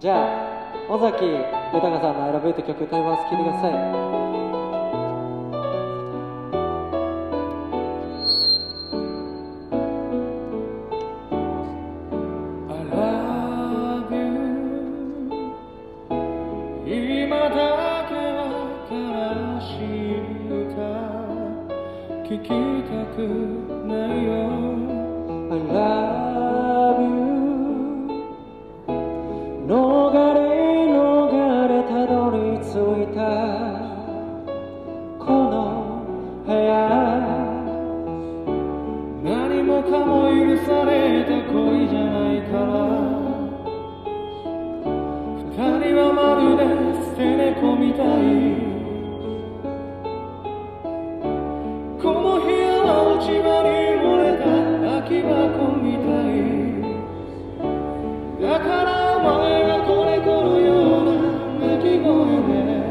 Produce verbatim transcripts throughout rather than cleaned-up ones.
じゃあ尾崎豊さんの選ぶって曲歌います。聴いてください。 聞きたくないよ I love you 逃れ逃れたどり着いたこの部屋何もかも許された恋じゃないから二人はまるで捨て猫みたいこの部屋は落ち葉に埋もれた空き箱みたいだからお前は子猫のような鳴き声で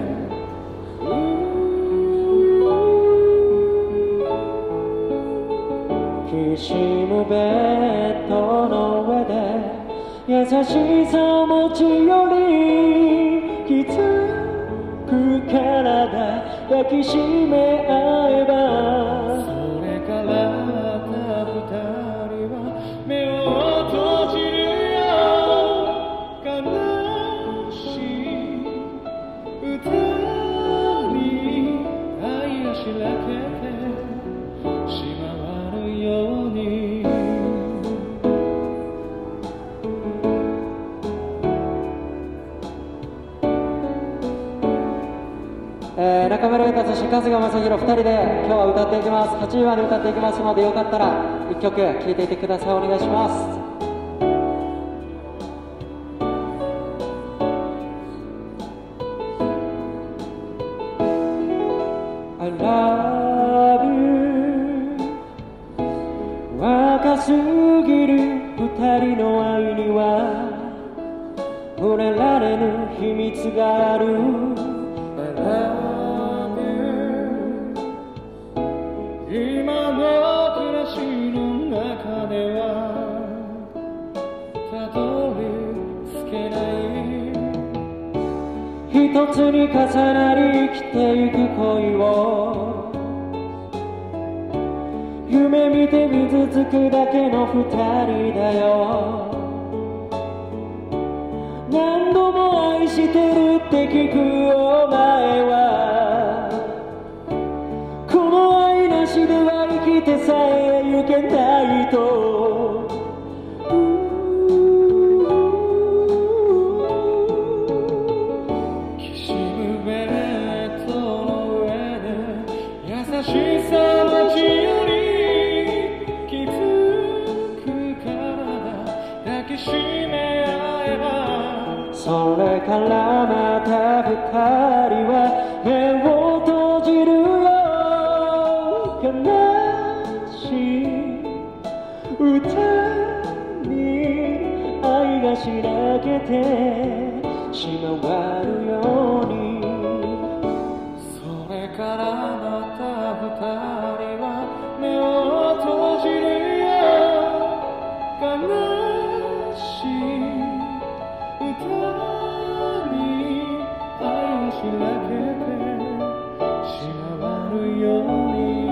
きしむベッドの上で優しさを持ち寄り気づく体抱きしめ合えばそれからまた二人は目を閉じるよ悲しい歌に愛がしらけてしまわるようにえー、中村悠太そして春日雅大ふたりで今日は歌っていきます。はちじまで歌っていきますのでよかったらいっきょく聴いていてください。お願いします。I love you 若すぎる二人の愛には触れられぬ秘密がある今の暮らしの中ではたどり着けない一つに重なり生きてゆく恋を夢見て傷つくだけの二人だよ何度も愛してるって聞くお前はこの愛なしでは生きてさえゆけないときしむベッドの上で優しさ持ち寄り気づく体抱きしめ合えばそれからまた二人は目を閉じるよ悲しい歌に愛がしらけてしまわるようにそれからまた二人は目を閉じるよ悲しい歌に愛がしらけてしまわるように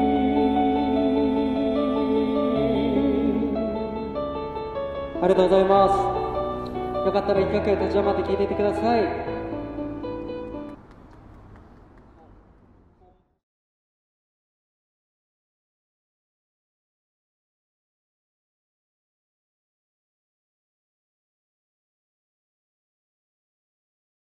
ありがとうございます。よかったら一曲立ち止まって聴いていてください。